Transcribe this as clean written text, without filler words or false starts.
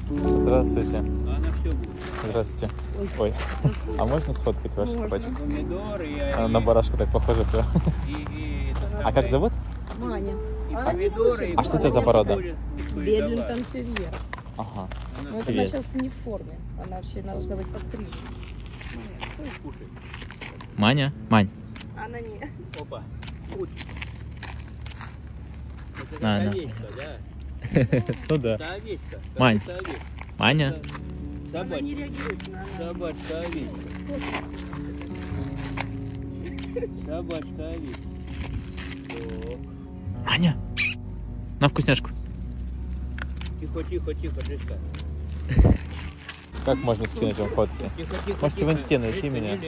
Здравствуйте. Она все будет. Здравствуйте. Ой. А можно сфоткать вашу собачку? Помидоры Она на барашка так похожа. Прям. и А как зовут? Маня. и Она не помидоры. слушает. А что это за порода? Бедлингтон терьер. Ага. Но это она Привет. сейчас не в форме. Она вообще должна быть подстрижена. Маня? Мань. Она не. Опа. Вот. Это На, на. овечка, да? Ну да. Это овечка. Мань. Это овечка. Маня? Она не Собачка. реагирует на Собачка овечка. Собачка овечка. Так. Маня? На вкусняшку. Тихо, тихо, тихо, Джеска. Как можно скинуть вам фотки? Тихо, тихо, Можете в тихо. инсте найти Джеска, меня. не